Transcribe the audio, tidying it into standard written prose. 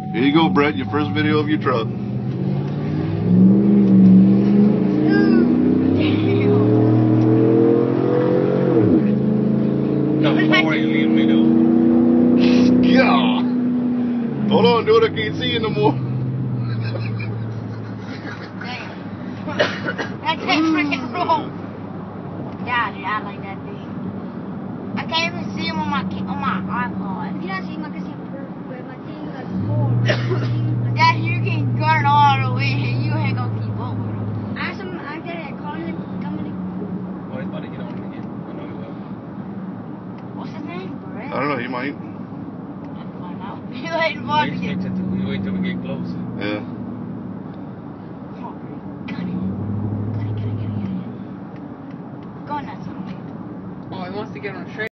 Here you go, Brett. Your first video of your truck. No, don't worry, you leave me though. Yeah. Hold on, dude. I can't see you no more. That's that freaking roll. Yeah, dude, I like that thing. I can't even see him on my iPod. Hindi na siya magkasipur. But my thing was cold. Dad, you can gun all the way. You ain't gonna keep up with him. I did it. Calling it. Coming. Oh, he's about to get on me again. I know he will. What's his name? Brett? I don't know. He might. Let's find out. You ain't about to get. You wait till we get close. Yeah. Come on, Brett. Got it. Go nuts on me. Oh, he wants to get on a train.